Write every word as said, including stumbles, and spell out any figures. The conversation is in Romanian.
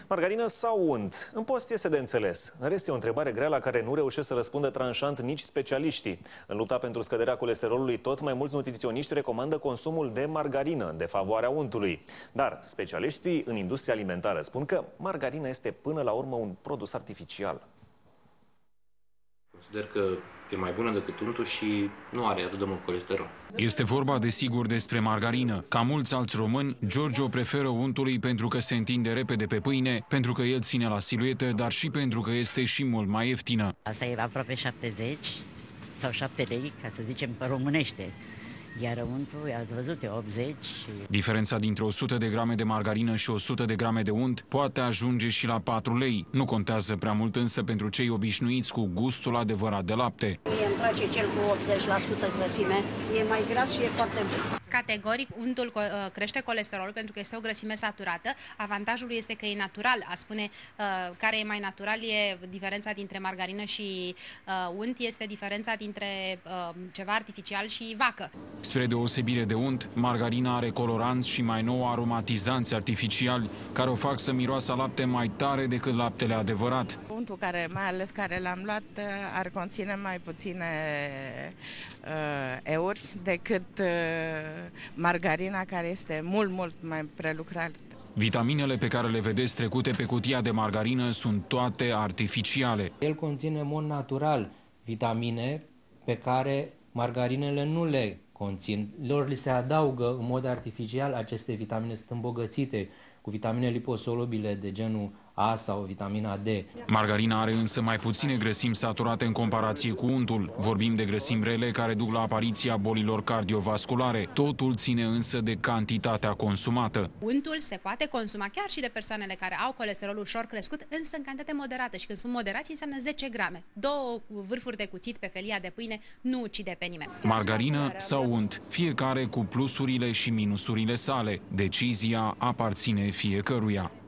Margarină sau unt? În post este de înțeles. În rest e o întrebare grea la care nu reușesc să răspundă tranșant nici specialiștii. În lupta pentru scăderea colesterolului, tot mai mulți nutriționiști recomandă consumul de margarină, de favoarea untului. Dar specialiștii în industria alimentară spun că margarina este până la urmă un produs artificial. Consider că e mai bună decât untul și nu are atât de mult colesterol. Este vorba desigur despre margarină. Ca mulți alți români, George o preferă untului pentru că se întinde repede pe pâine, pentru că el ține la siluetă, dar și pentru că este și mult mai ieftină. Asta e aproape șaptezeci sau șapte lei, ca să zicem pe românește. Iar untul, ați văzut, e optzeci. Diferența dintre o sută de grame de margarină și o sută de grame de unt poate ajunge și la patru lei. Nu contează prea mult însă pentru cei obișnuiți cu gustul adevărat de lapte. Mie îmi place cel cu optzeci la sută grăsime. E mai gras și e foarte bun. Categoric, untul crește colesterolul pentru că este o grăsime saturată. Avantajul este că e natural. A spune uh, care e mai natural e diferența dintre margarină și uh, unt, este diferența dintre uh, ceva artificial și vacă. Spre deosebire de unt, margarina are coloranți și mai nou aromatizanți artificiali care o fac să miroasă lapte mai tare decât laptele adevărat. Untul, care, mai ales care l-am luat, ar conține mai puține uh, euri decât uh, margarina, care este mult, mult mai prelucrată. Vitaminele pe care le vedeți trecute pe cutia de margarină sunt toate artificiale. El conține în mod natural vitamine pe care margarinele nu le conțin. Lor li se adaugă în mod artificial aceste vitamine, sunt îmbogățite cu vitamine liposolubile de genul A sau vitamina D. Margarina are însă mai puține grăsimi saturate în comparație cu untul. Vorbim de grăsimi rele care duc la apariția bolilor cardiovasculare. Totul ține însă de cantitatea consumată. Untul se poate consuma chiar și de persoanele care au colesterolul ușor crescut, însă în cantitate moderată. Și când spun moderație, înseamnă zece grame. Două vârfuri de cuțit pe felia de pâine nu ucide pe nimeni. Margarină sau unt, fiecare cu plusurile și minusurile sale. Decizia aparține fiecăruia.